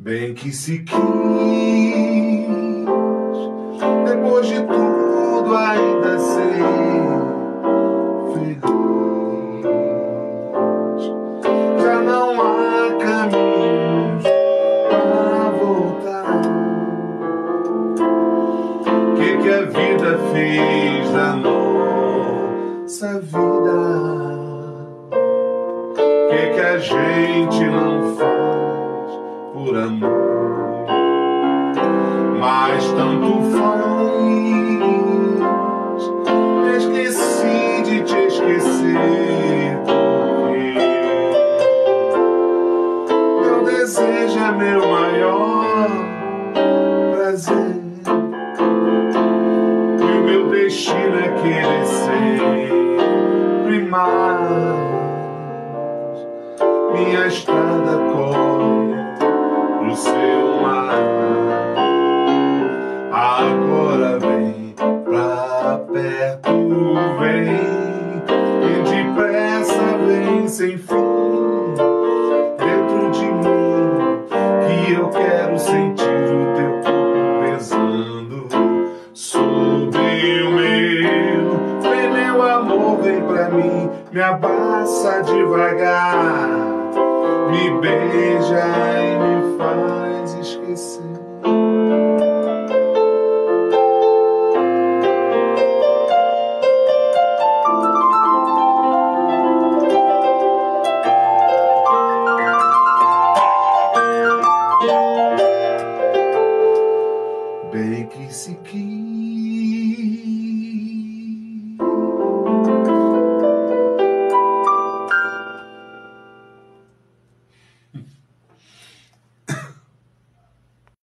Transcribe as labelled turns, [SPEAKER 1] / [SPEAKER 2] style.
[SPEAKER 1] Bem que se quis, depois de tudo ainda ser feliz. Já não há caminhos para voltar. Que a vida fez da nossa vida? Que a gente não faz por amor? Mas tanto faz. Esqueci de te esquecer, porque meu desejo é meu maior prazer. E o meu destino é querer sempre mais. Minha estrada corre pro seu mar. Agora vem pra perto, vem depressa, vem sem fim dentro de mim, que eu quero sentir o teu corpo pesando sobre o meu. Vem, meu amor, vem pra mim, me abraça devagar, me beija e me faz esquecer. Bem que se quis,